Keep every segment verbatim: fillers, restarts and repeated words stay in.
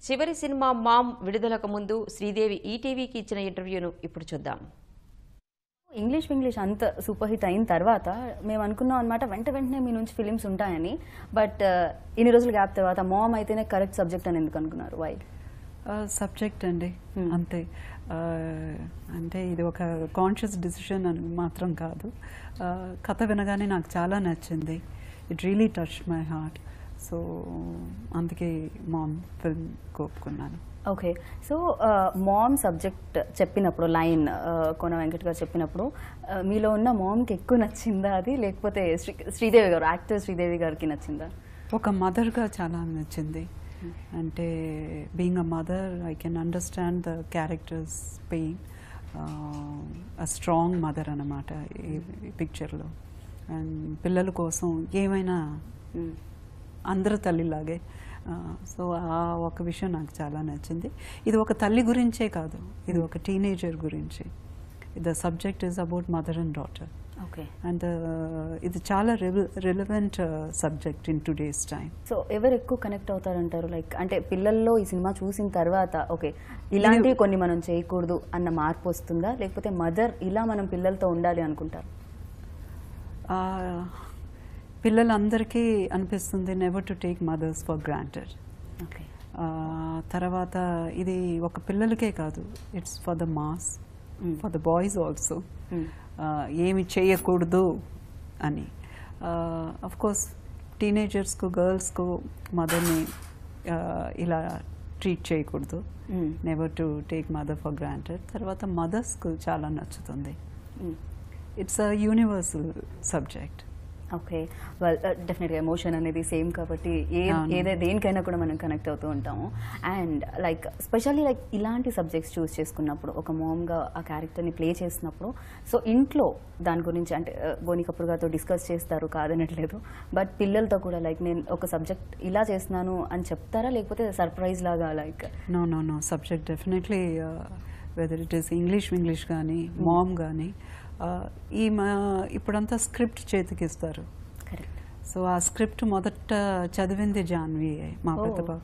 చివరి cinema ma'am విడుదలకు ముందు శ్రీదేవి ఈటీవీకి ఇచ్చిన ఇంటర్వ్యూను ఇప్పుడు చూద్దాం. ఇంగ్లీష్ ఇంగ్లీష్ అంత సూపర్ హిట్ అయిన తర్వాత మేము అనుకున్నాం అనమాట వెంట వెంటనే మీ నుంచి ఫిలిమ్స్ ఉంటాయని. బట్ ఇన్ని రోజులు గ్యాప్ తర్వాత మామ్ అయితేనే కరెక్ట్ సబ్జెక్ట్ అని ఎందుకు అనుకున్నారు? వై? సబ్జెక్ట్ అండి, అంతే. అంటే ఇది ఒక కాన్షియస్ డిసిషన్ అని మాత్రం కాదు. కథ వినగానే నాకు చాలా నచ్చింది. It really touch my heart. So అందుకే మామ్ ఫిల్మ్ కోరుకున్నాను. ఓకే, సో మామ్ సబ్జెక్ట్ చెప్పినప్పుడు లైన్ కోన వెంకట్ గారు చెప్పినప్పుడు మీలో ఉన్న మామ్కి ఎక్కువ నచ్చిందా అది, లేకపోతే శ్రీ శ్రీదేవి గారు యాక్టర్ శ్రీదేవి గారికి నచ్చిందా? ఒక మదర్గా చాలా నచ్చింది. అంటే being a mother I can understand the character's pain. A strong mother అన్నమాట ఈ పిక్చర్లో. అండ్ పిల్లల కోసం ఏమైనా అందరు తల్లిలాగే. సో ఆ ఒక విషయం నాకు చాలా నచ్చింది. ఇది ఒక తల్లి గురించే కాదు, ఇది ఒక టీనేజర్ గురించి. The subject is about mother and daughter. Okay, and ఇది చాలా relevant subject in today's time. So ఎవరు ఎక్కువ కనెక్ట్ అవుతారంటారు? లైక్ అంటే పిల్లల్లో ఈ సినిమా చూసిన తర్వాత ఓకే ఇలాంటివి కొన్ని మనం చేయకూడదు అన్న మార్పు వస్తుందా, లేకపోతే మదర్ ఇలా మనం పిల్లలతో ఉండాలి అనుకుంటారు? పిల్లలందరికీ అనిపిస్తుంది never to take mothers for granted. Okay, తర్వాత ఇది ఒక పిల్లలకే కాదు, it's for the mass, for the boys also. ఏమి చేయకూడదు అని. అఫ్ కోర్స్ టీనేజర్స్కు గర్ల్స్కు మదర్ని ఇలా ట్రీట్ చేయకూడదు. Never to take mother for granted. తర్వాత మదర్స్కు చాలా నచ్చుతుంది. It's a universal subject. Okay, well డెఫినెట్గా ఎమోషన్ అనేది సేమ్ కాబట్టి ఏ ఏదైనా దేనికైనా కూడా మనం కనెక్ట్ అవుతూ ఉంటాము. అండ్ లైక్ స్పెషల్లీ లైక్ ఇలాంటి సబ్జెక్ట్స్ చూస్ చేసుకున్నప్పుడు ఒక మామ్గా ఆ క్యారెక్టర్ని ప్లే చేసినప్పుడు సో ఇంట్లో దాని గురించి అంటే బోని కపూర్ గారితో డిస్కస్ చేస్తారు కాదనట్లేదు, బట్ పిల్లలతో కూడా లైక్ నేను ఒక సబ్జెక్ట్ ఇలా చేస్తున్నాను అని చెప్తారా, లేకపోతే సర్ప్రైజ్ లాగా? Like no no no subject definitely whether it is English English కానీ మామ్ కానీ ఈ మా ఇప్పుడంతా స్క్రిప్ట్ చేతికిస్తారు. సో ఆ స్క్రిప్ట్ మొదట చదివింది జాన్వి, మా పెద్ద పాప.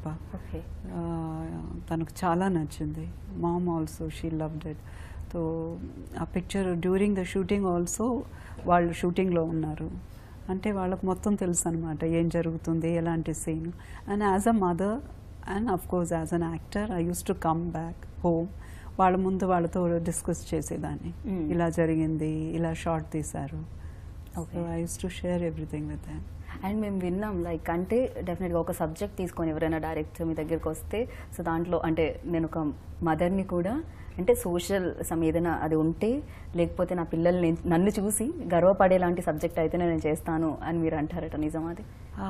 తనకు చాలా నచ్చింది. Mom also she loved it. So ఆ picture during the shooting also వాళ్ళు షూటింగ్లో ఉన్నారు అంటే వాళ్ళకు మొత్తం తెలుసు అనమాట ఏం జరుగుతుంది, ఎలాంటి scene. And as a mother and of course as an actor I used to come back home. వాళ్ళ ముందు వాళ్ళతో డిస్కస్ చేసేదాన్ని, ఇలా జరిగింది, ఇలా షార్ట్ తీశారు. Okay, I used to share everything with them. And మేము విన్నాం లైక్ అంటే డెఫినెట్గా ఒక సబ్జెక్ట్ తీసుకొని ఎవరైనా డైరెక్టర్ మీ దగ్గరికి వస్తే సో దాంట్లో అంటే నేను ఒక మదర్ని కూడా అంటే సోషల్ సమ్ ఏదైనా అది ఉంటే లేకపోతే నా పిల్లల్ని నన్ను చూసి గర్వపడేలాంటి సబ్జెక్ట్ అయితే నేను చేస్తాను అని మీరు అంటారట, నిజం అది?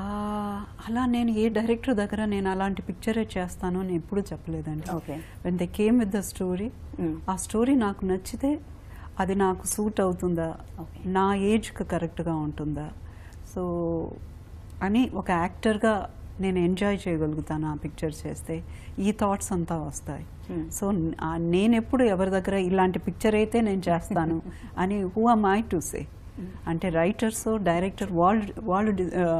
అలా నేను ఏ డైరెక్టర్ దగ్గర నేను అలాంటి పిక్చరే చేస్తాను అని ఎప్పుడు చెప్పలేదండి. Okay, when they came with the story, ఆ స్టోరీ నాకు నచ్చితే అది నాకు సూట్ అవుతుందా, నా ఏజ్కి కరెక్ట్గా ఉంటుందా, సో అని ఒక యాక్టర్గా నేను ఎంజాయ్ చేయగలుగుతాను ఆ పిక్చర్ చేస్తే, ఈ థాట్స్ అంతా వస్తాయి. సో నేను ఎప్పుడు ఎవరి దగ్గర ఇలాంటి పిక్చర్ అయితే నేను చేస్తాను అని who am I to say. అంటే రైటర్స్ డైరెక్టర్ వాళ్ళు వాళ్ళు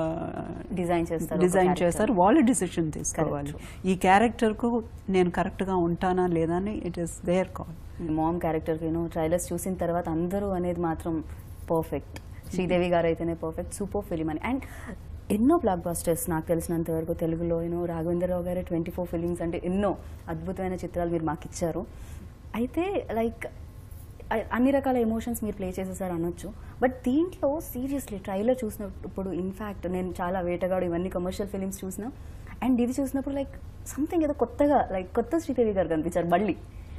డిజైన్ చేస్తారు డిజైన్ చేస్తారు వాళ్ళు డిసిషన్ తీసుకోవాలి. ఈ క్యారెక్టర్కు నేను కరెక్ట్గా ఉంటానా లేదా అని it is their call. Mom క్యారెక్టర్కి యూనో ట్రైలర్స్ చూసిన తర్వాత అందరూ అనేది మాత్రం పర్ఫెక్ట్, శ్రీదేవి గారు అయితేనే పర్ఫెక్ట్, సూపర్ ఫిలిం అని. అండ్ ఎన్నో బ్లాక్ బస్టర్స్ నాకు తెలిసినంత వరకు తెలుగులో యూనో రాఘవేంద్రరావు గారే ట్వంటీ ఫోర్ ఫిలిమ్స్ అంటే ఎన్నో అద్భుతమైన చిత్రాలు మీరు మాకు ఇచ్చారు. అయితే లైక్ అన్ని రకాల ఎమోషన్స్ మీరు ప్లే చేసేసారు అనొచ్చు, బట్ దీంట్లో సీరియస్లీ ట్రైలర్ చూసినప్పుడు ఇన్ఫ్యాక్ట్ నేను చాలా వేటగాడు ఇవన్నీ కమర్షియల్ ఫిలిమ్స్ చూసిన అండ్ ఇది చూసినప్పుడు లైక్ సంథింగ్ ఏదో కొత్తగా లైక్ కొత్త శ్రీదేవి గారు కనిపించారు మళ్ళీ.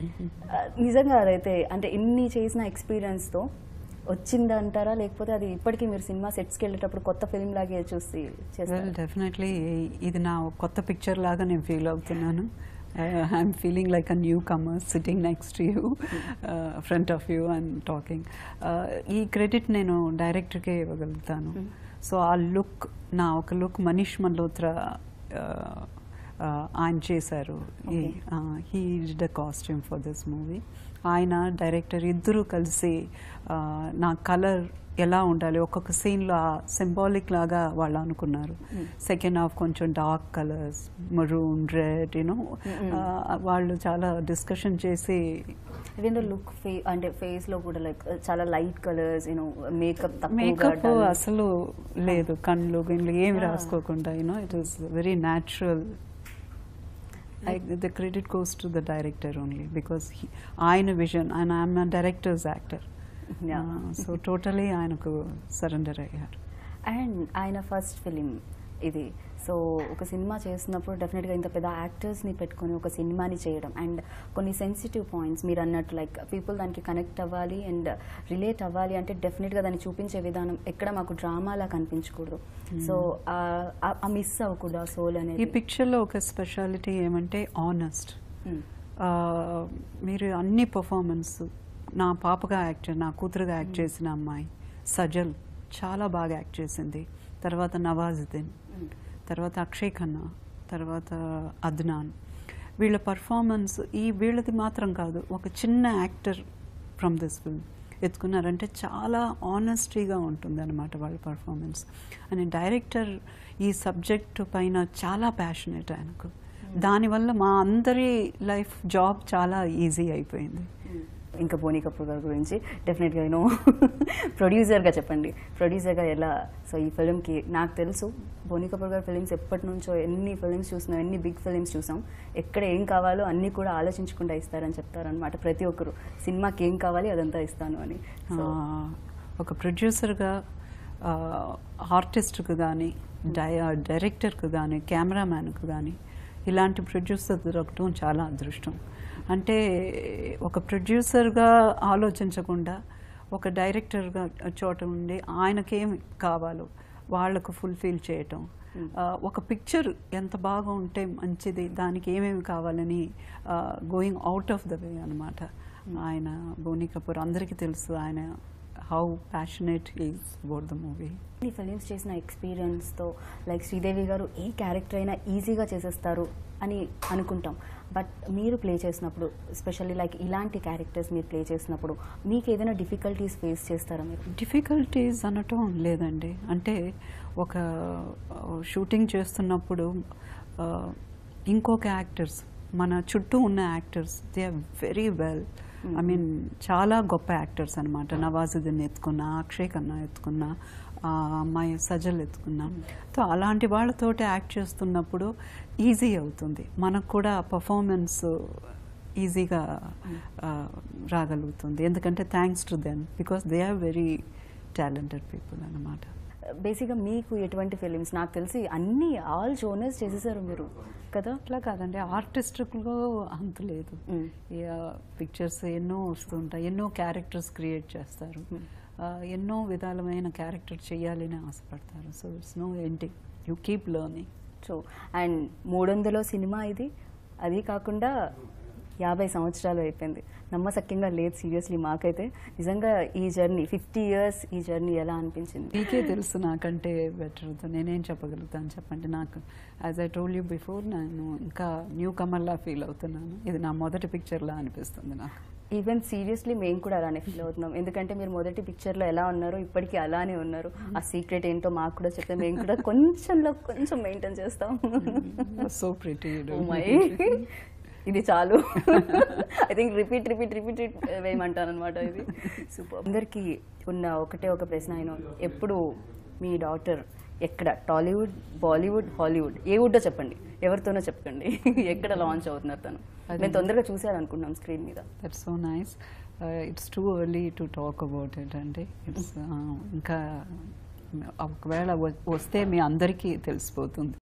నిజంగా అదైతే అంటే ఇన్ని చేసిన ఎక్స్పీరియన్స్తో వచ్చిందంటారా, లేకపోతే అది ఇప్పటికీ మీరు సినిమా సెట్స్కి వెళ్ళేటప్పుడు కొత్త ఫిలిం లాగే చూసి చేస్తారు? డెఫినెట్లీ ఇది నా కొత్త పిక్చర్ లాగా నేను ఫీల్ అవుతున్నాను. I'm feeling like a newcomer sitting next to you, front of you and talking. ఈ క్రెడిట్ నేను డైరెక్టర్కే ఇవ్వగలుగుతాను. సో ఆ లుక్, నా ఒక లుక్ మనీష్ మల్హోత్రా ఆయన చేశారు. He did a costume for this movie. ఆయన డైరెక్టర్ ఇద్దరు కలిసి నా కలర్ ఎలా ఉండాలి ఒక్కొక్క సీన్లో సింబాలిక్ లాగా వాళ్ళు అనుకున్నారు. సెకండ్ హాఫ్ కొంచెం dark colours, maroon, red, you know వాళ్ళు చాలా డిస్కషన్ చేసి లుక్ అంటే ఫేస్ లో కూడా లైక్ చాలా light colours, you know makeup makeup అసలు లేదు, కళ్ళు గిళ్ళు ఏమి రాసుకోకుండా, you know it is very natural. The credit goes to the director only because ఆయన విజన్, ఆయన I'm a director's actor. So totally ఆయనకు సరెండర్ అయ్యారు. అండ్ ఆయన ఫస్ట్ ఫిలిం ఇది. సో ఒక సినిమా చేస్తున్నప్పుడు డెఫినెట్గా ఇంత పెద్ద యాక్టర్స్ని పెట్టుకొని ఒక సినిమాని చేయడం అండ్ కొన్ని సెన్సిటివ్ పాయింట్స్ మీరు అన్నట్టు లైక్ పీపుల్ దానికి కనెక్ట్ అవ్వాలి అండ్ రిలేట్ అవ్వాలి అంటే డెఫినెట్గా దాన్ని చూపించే విధానం ఎక్కడ మాకు డ్రామాలా కనిపించకూడదు. సో ఆ మిస్ అవ్వకూడదు ఆ సోల్ అనేది. ఈ పిక్చర్లో ఒక స్పెషాలిటీ ఏమంటే ఆనెస్ట్. మీరు అన్ని పర్ఫార్మెన్స్, నా పాపగా యాక్ట్ నా కూతురుగా యాక్ట్ చేసిన అమ్మాయి సజల్ చాలా బాగా యాక్ట్ చేసింది. తర్వాత నవాజుద్దీన్, తర్వాత అక్షయ్ ఖన్నా, తర్వాత అద్నాన్, వీళ్ళ పర్ఫార్మెన్స్ ఈ వీళ్ళది మాత్రం కాదు, ఒక చిన్న యాక్టర్ ఫ్రమ్ దిస్ ఫిల్మ్ ఎత్తుకున్నారంటే చాలా ఆనెస్టీగా ఉంటుంది అనమాట వాళ్ళ పర్ఫార్మెన్స్. అని డైరెక్టర్ ఈ సబ్జెక్టు పైన చాలా ప్యాషనేట్ ఆయనకు. దానివల్ల మా అందరి లైఫ్ జాబ్ చాలా ఈజీ అయిపోయింది. ఇంకా బోనీ కపూర్ గారి గురించి డెఫినెట్గా యూనో ప్రొడ్యూసర్గా చెప్పండి, ప్రొడ్యూసర్గా ఎలా. సో ఈ ఫిలింకి నాకు తెలుసు బోనీ కపూర్ గారి ఫిలిమ్స్ ఎప్పటి నుంచో ఎన్ని ఫిలిమ్స్ చూసినాం, ఎన్ని బిగ్ ఫిలిమ్స్ చూసాం, ఎక్కడ ఏం కావాలో అన్నీ కూడా ఆలోచించకుండా ఇస్తారని చెప్తారనమాట ప్రతి ఒక్కరు. సినిమాకి ఏం కావాలి అదంతా ఇస్తాను అని. సో ఒక ప్రొడ్యూసర్గా ఆర్టిస్ట్కు కానీ, డై డైరెక్టర్కు కానీ, కెమెరామ్యాన్కు కానీ ఇలాంటి ప్రొడ్యూసర్ దొరకటం చాలా అదృష్టం. అంటే ఒక ప్రొడ్యూసర్గా ఆలోచించకుండా ఒక డైరెక్టర్గా చోట ఉండి ఆయనకేమి కావాలో వాళ్లకు ఫుల్ఫిల్ చేయటం, ఒక పిక్చర్ ఎంత బాగా ఉంటే మంచిది, దానికి ఏమేమి కావాలని going out of the way అనమాట. ఆయన బోనీ కపూర్ అందరికీ తెలుసు ఆయన how passionate is about the movie. ఈ ఫిలిమ్స్ చేసిన ఎక్స్పీరియన్స్తో లైక్ శ్రీదేవి గారు ఏ క్యారెక్టర్ అయినా ఈజీగా చేసేస్తారు అని అనుకుంటాం. బట్ మీరు ప్లే చేసినప్పుడు ఎస్పెషల్లీ లైక్ ఇలాంటి క్యారెక్టర్స్ మీరు ప్లే చేసినప్పుడు మీకు ఏదైనా డిఫికల్టీస్ ఫేస్ చేస్తారా మీరు? డిఫికల్టీస్ అనటం లేదండి. అంటే ఒక షూటింగ్ చేస్తున్నప్పుడు ఇంకొక యాక్టర్స్, మన చుట్టూ ఉన్న actors they are very well, I mean చాలా గొప్ప యాక్టర్స్ అనమాట. నవాజుద్దీన్ ఎత్తుకున్నా, అక్షయ్ ఖన్నా ఎత్తుకున్నా, అమ్మాయి సజల్ ఎత్తుకున్నా. సో అలాంటి వాళ్ళతోటి యాక్ట్ చేస్తున్నప్పుడు ఈజీ అవుతుంది, మనకు కూడా పర్ఫార్మెన్స్ ఈజీగా రాగలుగుతుంది. ఎందుకంటే thanks to them because they are very talented people అన్నమాట. బేసిక్గా మీకు ఎటువంటి ఫిలిమ్స్ నాకు తెలిసి అన్ని ఆల్ జోనర్స్ చేసేసారు మీరు కదా? అట్లా కాదండి, ఆర్టిస్టులో అంత లేదు. పిక్చర్స్ ఎన్నో వస్తుంటాయి, ఎన్నో క్యారెక్టర్స్ క్రియేట్ చేస్తారు, ఎన్నో విధాలమైన క్యారెక్టర్ చేయాలని ఆశపడతారు. So it's no ending, you keep learning. So and మూడు వందలో సినిమా ఇది, అది కాకుండా యాభై సంవత్సరాలు అయిపోయింది. నమ్మసక్యంగా లేదు సీరియస్లీ మాకైతే. నిజంగా ఈ జర్నీ ఫిఫ్టీ ఇయర్స్ ఈ జర్నీ ఎలా అనిపించింది? మీకే తెలుసు నాకంటే బెటర్, నేనేం చెప్పగలుగుతాను చెప్పండి. నాకు as I told you before, నేను ఇంకా న్యూ కమర్లా ఫీల్ అవుతున్నాను. ఇది నా మొదటి పిక్చర్లా అనిపిస్తుంది నాకు. ఈవెన్ సీరియస్లీ మేము కూడా అలానే ఫీల్ అవుతున్నాం. ఎందుకంటే మీరు మొదటి పిక్చర్లో ఎలా ఉన్నారో ఇప్పటికీ అలానే ఉన్నారు. ఆ సీక్రెట్ ఏంటో మాకు కూడా చెప్తే మేము కూడా కొంచెంలో కొంచెం మెయింటైన్ చేస్తాం. So pretty. ఇది చాలు. I think repeat repeat repeat వేయమంటాను అనమాట. ఇది సూపర్. అందరికీ ఉన్న ఒకటే ఒక ప్రశ్న, అయినా ఎప్పుడు మీ డాటర్ ఎక్కడ, టాలీవుడ్, బాలీవుడ్, హాలీవుడ్, ఏ వుడ్డో చెప్పండి, ఎవరితోనో చెప్పండి, ఎక్కడ లాంచ్ అవుతున్నారు తను? మేము తొందరగా చూసారనుకుంటున్నాం స్క్రీన్ మీద. That's so nice. It's too early to talk about it అండి. ఇట్స్ ఇంకా ఒకవేళ వస్తే మీ అందరికీ తెలిసిపోతుంది.